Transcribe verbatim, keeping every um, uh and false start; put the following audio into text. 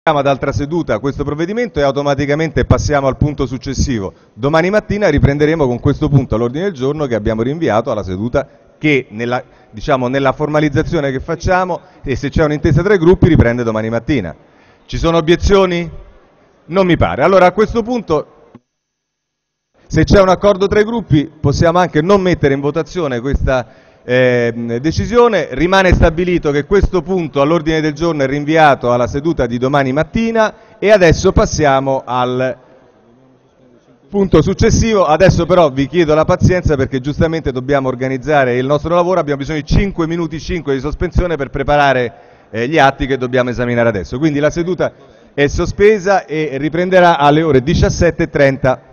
ad altra seduta questo provvedimento e automaticamente passiamo al punto successivo. Domani mattina riprenderemo con questo punto all'ordine del giorno che abbiamo rinviato alla seduta che nella, diciamo, nella formalizzazione che facciamo, e se c'è un'intesa tra i gruppi, riprende domani mattina. Ci sono obiezioni? Non mi pare. Allora a questo punto, se c'è un accordo tra i gruppi, possiamo anche non mettere in votazione questa eh, decisione. Rimane stabilito che questo punto all'ordine del giorno è rinviato alla seduta di domani mattina e adesso passiamo al punto successivo. Adesso però vi chiedo la pazienza perché giustamente dobbiamo organizzare il nostro lavoro, abbiamo bisogno di cinque minuti cinque di sospensione per preparare eh, gli atti che dobbiamo esaminare adesso. Quindi la seduta è sospesa e riprenderà alle ore diciassette e trenta.